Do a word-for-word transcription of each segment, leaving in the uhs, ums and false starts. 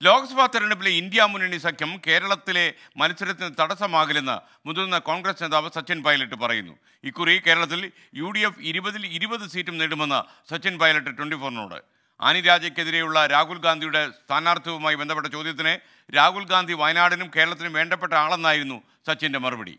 ലോക്സഭാ തെരഞ്ഞെടുപ്പിലെ ഇന്ത്യ മുന്നണി സഖ്യം കേരളത്തിലെ മത്സരത്തിന് തടസ്സമാകില്ലെന്ന് മുതിർന്ന കോൺഗ്രസ് നേതാവ് സച്ചിൻ പൈലറ്റ് പറയുന്നു. ഇക്കുറി കേരളത്തിൽ യു ഡി എഫ് ഇരുപതിൽ ഇരുപത് സീറ്റും നേടുമെന്ന് സച്ചിൻ പൈലറ്റ് ട്വന്റി ഫോറിനോട്. ആനി രാജയ്ക്കെതിരെയുള്ള രാഹുൽ ഗാന്ധിയുടെ സ്ഥാനാർത്ഥിത്വവുമായി ബന്ധപ്പെട്ട ചോദ്യത്തിന് രാഹുൽ ഗാന്ധി വയനാടിനും കേരളത്തിനും വേണ്ടപ്പെട്ട ആളെന്നായിരുന്നു സച്ചിന്റെ മറുപടി.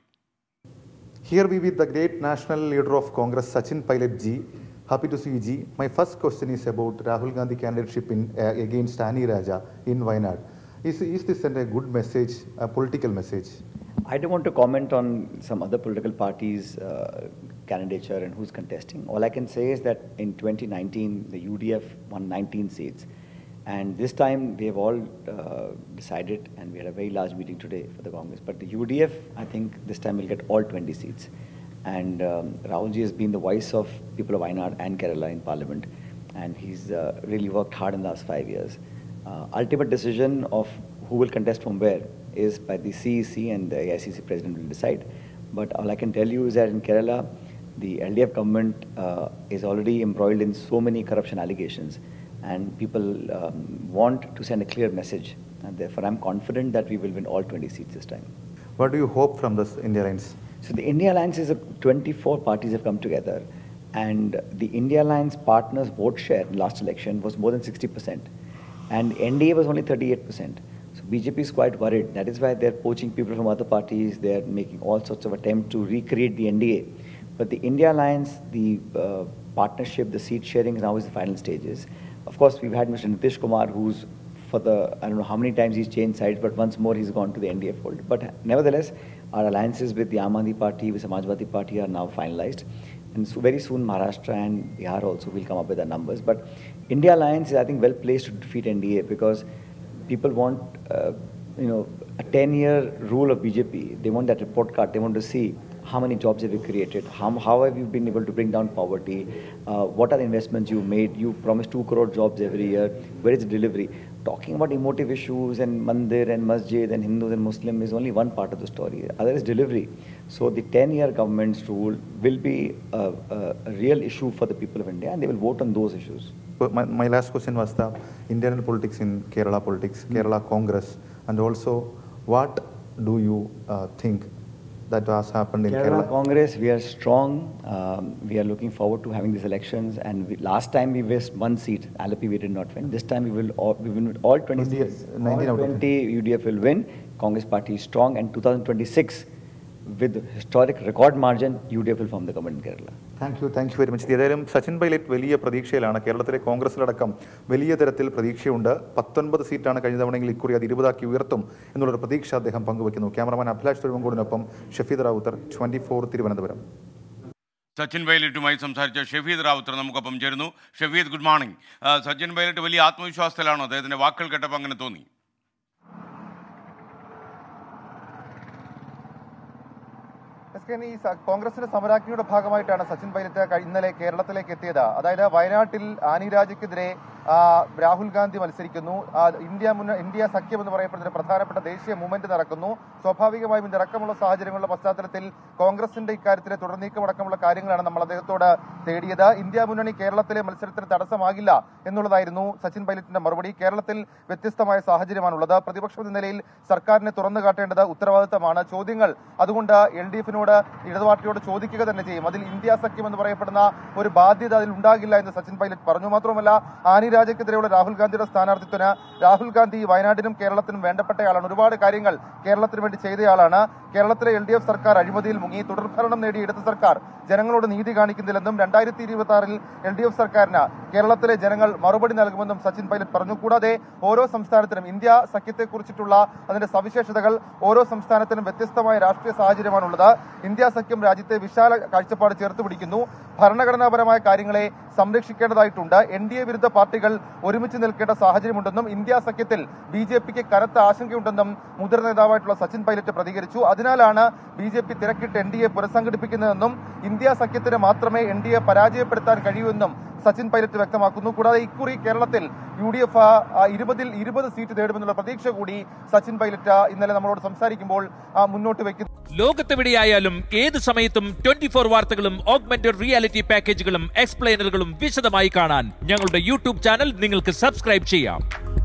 Here we with the great national leader of Congress, Sachin Pilot Ji. Happy to see you, Ji. My first question is about Rahul Gandhi candidateship in, uh, against Ani Raja in Wayanad. Is, is this a good message, a political message? I don't want to comment on some other political parties' uh, candidature and who's contesting. All I can say is that in twenty nineteen, the U D F won nineteen seats. And this time, we have all uh, decided, and we had a very large meeting today for the Congress. But the U D F, I think this time will get all twenty seats. And um, Rahulji has been the voice of people of Wayanad and Kerala in Parliament. And he's uh, really worked hard in the last five years. Uh, ultimate decision of who will contest from where is by the C E C, and the A I C C president will decide. But all I can tell you is that in Kerala, the L D F government uh, is already embroiled in so many corruption allegations. And people um, want to send a clear message. And therefore, I'm confident that we will win all twenty seats this time. What do you hope from this India Alliance? So the India Alliance is a twenty-four parties have come together. And the India Alliance partners' vote share in last election was more than sixty percent. And N D A was only thirty-eight percent. So B J P is quite worried. That is why they're poaching people from other parties. They're making all sorts of attempts to recreate the N D A. But the India Alliance, the uh, partnership, the seat sharing now is the final stages. Of course, we've had Mister Nitish Kumar, who's for the, I don't know how many times he's changed sides, but once more he's gone to the N D A fold. But nevertheless, our alliances with the Aam Aadmi Party, with Samajwadi Party are now finalized. And so very soon Maharashtra and Bihar also will come up with their numbers. But India Alliance is, I think, well placed to defeat N D A because people want, uh, you know, a ten-year rule of B J P. They want that report card. They want to see how many jobs have you created, how, how have you been able to bring down poverty, uh, what are the investments you made, you promised two crore jobs every year, where is the delivery? Talking about emotive issues and mandir and masjid and Hindus and Muslim is only one part of the story. Other is delivery. So the ten-year government's rule will be a, a, a real issue for the people of India, and they will vote on those issues. But my, my last question was the Indian politics in Kerala politics, mm. Kerala Congress, and also what do you uh, think that has happened in Kerala? Kerala Congress, we are strong. Um, we are looking forward to having these elections. And we, last time we missed one seat. Alapi we did not win. This time we will all, we will win all twenty seats. All twenty U D F will win. Congress party is strong. And twenty twenty-six, with historic record margin, U D F will form the government in Kerala. Thank you, thank you very much. ഏതായാലും സച്ചിൻ പൈലറ്റ് വലിയ പ്രതീക്ഷയിലാണ്. കേരളത്തിലെ കോൺഗ്രസിലടക്കം വലിയ തരത്തിൽ പ്രതീക്ഷയുണ്ട്. പത്തൊൻപത് സീറ്റാണ് കഴിഞ്ഞ തവണയെങ്കിൽ ഇക്കുറി അത് ഇരുപതാക്കി ഉയർത്തും എന്നുള്ളൊരു പ്രതീക്ഷ അദ്ദേഹം പങ്കുവയ്ക്കുന്നു. ക്യാമറമാൻ അഭിലാഷ് തൊഴുവങ്കോടിനൊപ്പം ഷഫീദ് റാവുത്തർ, ട്വന്റി ഫോർ തിരുവനന്തപുരം. സച്ചിൻ പൈലറ്റുമായി സംസാരിച്ച ഷഫീദ് റാവുത്തർ നമുക്കൊപ്പം ചേരുന്നു. Shafeed, good morning. സച്ചിൻ പൈലറ്റ് വലിയ ആത്മവിശ്വാസത്തിലാണോ? അദ്ദേഹത്തിന്റെ വാക്കുകൾ കേട്ടപ്പോൾ അങ്ങനെ തോന്നി? ഈ കോൺഗ്രസിന്റെ സമരാജ്ഞിയുടെ ഭാഗമായിട്ടാണ് സച്ചിൻ പൈലറ്റ് ഇന്നലെ കേരളത്തിലേക്ക് എത്തിയത്. അതായത് വയനാട്ടിൽ ആനി രാജയ്ക്കെതിരെ രാഹുൽ ഗാന്ധി മത്സരിക്കുന്നു. ഇന്ത്യ മുന്ന ഇന്ത്യ സഖ്യം എന്ന് പറയപ്പെടുന്ന പ്രധാനപ്പെട്ട ദേശീയ മൂവ്മെന്റ് നടക്കുന്നു. സ്വാഭാവികമായും ഇതിറക്കമുള്ള സാഹചര്യങ്ങളുടെ പശ്ചാത്തലത്തിൽ കോൺഗ്രസിന്റെ ഇക്കാര്യത്തിലെ തുടർനീക്കമടക്കമുള്ള കാര്യങ്ങളാണ് നമ്മൾ അദ്ദേഹത്തോട് തേടിയത്. ഇന്ത്യ മുന്നണി കേരളത്തിലെ മത്സരത്തിന് തടസ്സമാകില്ല എന്നുള്ളതായിരുന്നു സച്ചിൻ പൈലറ്റിന്റെ മറുപടി. കേരളത്തിൽ വ്യത്യസ്തമായ സാഹചര്യമാണുള്ളത്. പ്രതിപക്ഷം എന്ന നിലയിൽ സർക്കാരിനെ തുറന്നു കാട്ടേണ്ടത് ഉത്തരവാദിത്തമാണ്. ചോദ്യങ്ങൾ അതുകൊണ്ട് എൽ ഡി എഫിനോട് ഇടതുപാർട്ടിയോട് ചോദിക്കുക തന്നെ ചെയ്യും. അതിൽ ഇന്ത്യ സഖ്യം എന്ന് പറയപ്പെടുന്ന ഒരു ബാധ്യത അതിൽ ഉണ്ടാകില്ല എന്ന് സച്ചിൻ പൈലറ്റ് പറഞ്ഞു. മാത്രമല്ല, ആനി രാജയ്ക്കെതിരെയുള്ള രാഹുൽ ഗാന്ധിയുടെ സ്ഥാനാർത്ഥിത്വത്തിന് രാഹുൽ ഗാന്ധി വയനാടിനും കേരളത്തിനും വേണ്ടപ്പെട്ടയാളാണ്. ഒരുപാട് കാര്യങ്ങൾ കേരളത്തിന് വേണ്ടി ചെയ്തയാളാണ്. കേരളത്തിലെ എൽ ഡി എഫ് സർക്കാർ അഴിമതിയിൽ മുങ്ങി തുടർഭരണം നേടിയ ഇടത് സർക്കാർ ജനങ്ങളോട് നീതി കാണിക്കുന്നില്ലെന്നും രണ്ടായിരത്തി ഇരുപത്തി ആറിൽ എൽ ഡി എഫ് സർക്കാരിന് കേരളത്തിലെ ജനങ്ങൾ മറുപടി നൽകുമെന്നും സച്ചിൻ പൈലറ്റ് പറഞ്ഞു. കൂടാതെ ഓരോ സംസ്ഥാനത്തിനും ഇന്ത്യ സഖ്യത്തെക്കുറിച്ചിട്ടുള്ള അതിന്റെ സവിശേഷതകൾ ഓരോ സംസ്ഥാനത്തിനും വ്യത്യസ്തമായ രാഷ്ട്രീയ സാഹചര്യമാണുള്ളത്. ഇന്ത്യ സഖ്യം രാജ്യത്തെ വിശാല കാഴ്ചപ്പാട് ചേർത്ത് പിടിക്കുന്നു. ഭരണഘടനാപരമായ കാര്യങ്ങളെ സംരക്ഷിക്കേണ്ടതായിട്ടുണ്ട്. എൻ ഡി എ വിരുദ്ധ പാർട്ടികൾ ഒരുമിച്ച് നിൽക്കേണ്ട സാഹചര്യമുണ്ടെന്നും ഇന്ത്യ സഖ്യത്തിൽ ബി ജെ പിക്ക് കനത്ത ആശങ്കയുണ്ടെന്നും മുതിർന്ന നേതാവായിട്ടുള്ള സച്ചിൻ പൈലറ്റ് പ്രതികരിച്ചു. അതിനാലാണ് ബി ജെ പി തിരക്കിട്ട് എൻ ഡി എ പുനഃസംഘടിപ്പിക്കുന്നതെന്നും ഇന്ത്യ സഖ്യത്തിന് മാത്രമേ എൻ ഡി എ പരാജയപ്പെടുത്താൻ കഴിയൂ എന്നും സച്ചിൻ പൈലറ്റ് വ്യക്തമാക്കുന്നു. കൂടാതെ ഇക്കുറി കേരളത്തിൽ യു ഡി എഫ് ഇരുപതിൽ ഇരുപത് സീറ്റ് നേടുമെന്നുള്ള പ്രതീക്ഷ കൂടി സച്ചിൻ പൈലറ്റ് ഇന്നലെ നമ്മളോട് സംസാരിക്കുമ്പോൾ മുന്നോട്ട് വെക്കുന്നു. ലോകത്തെവിടെയായാലും ഏത് സമയത്തും ട്വന്റി ഫോർ വാർത്തകളും ഓഗ്മെന്റഡ് റിയാലിറ്റി പാക്കേജുകളും എക്സ്പ്ലെയിനറുകളും വിശദമായി കാണാൻ ഞങ്ങളുടെ യൂട്യൂബ് ചാനൽ നിങ്ങൾക്ക് സബ്സ്ക്രൈബ് ചെയ്യാം.